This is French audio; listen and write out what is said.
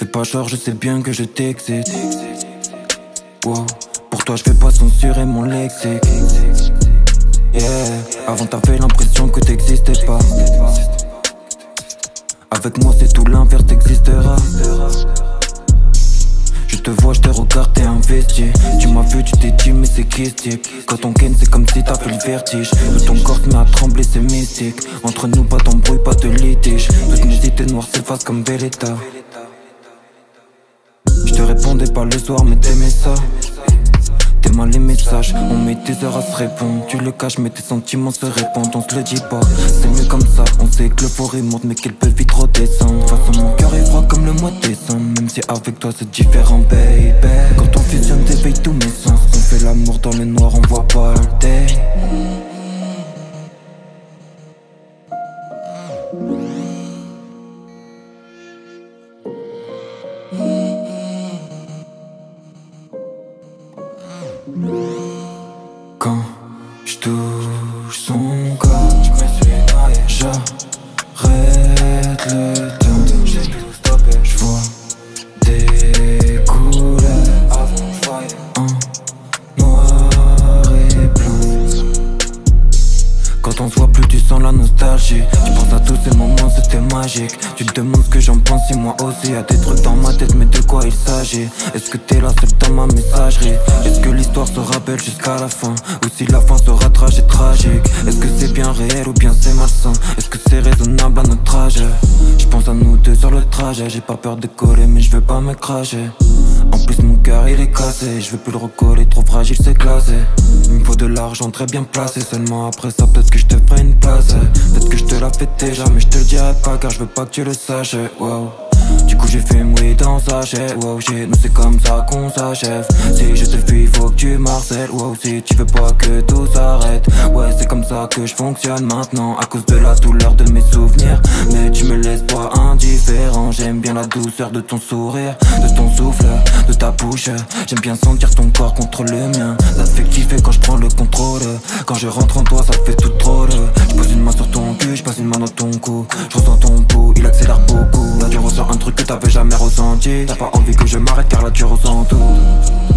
pas genre, je sais bien que je t'excite. Wow. Pour toi je vais pas censurer mon lexique. Yeah. Avant t'avais l'impression que t'existais pas. Avec moi c'est tout l'inverse, t'existeras. Je te vois, je te regarde, t'es investi. Tu m'as vu, tu t'es dit mais c'est qui ce type? Quand on ken c'est comme si t'as fait le vertige. Tout ton corps se met à trembler, c'est mystique. Entre nous pas d'embrouille, pas de litige. Toutes mes idées noires s'effacent comme bel état. Je te répondais pas le soir mais t'aimais ça. T'es mal les messages, on met des heures à se répondre. Tu le caches mais tes sentiments se répandent. On se le dit pas, c'est mieux comme ça. On sait que l'euphorie monte mais qu'elle peut vite redescendre. De toute façon mon cœur est froid comme le mois de décembre. Même si avec toi c'est différent baby. Quand on fusionne t'éveilles tous mes sens. On fait l'amour dans le noir, on voit pas le day. Quand je touche son corps, j'arrête le temps. Je vois des couleurs en noir et blanc. Quand on se voit plus tu sens la nostalgie. Tu penses à tous ces moments, c'était magique. Tu te demandes ce que j'en pense si moi aussi. Y'a des trucs dans ma tête mais de quoi il s'agit? Est-ce que t'es là seul dans ma messagerie? Est-ce que l'histoire sera belle jusqu'à la fin? Ou si la fin sera tragique, tragique? Est-ce que c'est bien réel ou bien c'est malsain? Est-ce que c'est raisonnable à notre âge? Je pense à nous deux sur le trajet. J'ai pas peur de coller mais je veux pas me cracher. En plus mon cœur il est cassé. Je veux plus le recoller, trop fragile c'est glacé. Il me faut de l'argent très bien placé. Seulement après ça peut-être que je te ferai une place. Peut-être que je te la fais déjà mais je te le dirai pas car je veux pas que tu le saches. Wow. Du coup j'ai fait mouiller dans sa chaise. Wow, nous c'est comme ça qu'on s'achève. Si je te fuis faut que tu m'harcèles. Wow, si tu veux pas que tout s'arrête. Ouais c'est comme ça que je fonctionne maintenant. À cause de la douleur de mes souvenirs. Mais tu me laisses pas indifférent. J'aime bien la douceur de ton sourire, de ton souffle, de ta bouche. J'aime bien sentir ton corps contre le mien. Ça te fait kiffer quand je prends le contrôle. Quand je rentre en toi ça fait tout drôle. Je pose une main sur ton cul, je passe une main dans ton cou. Je ressens ton pouls, il accélère beaucoup. Là tu ressens un truc que t'avais jamais ressenti. T'as pas envie que je m'arrête car là tu ressens tout.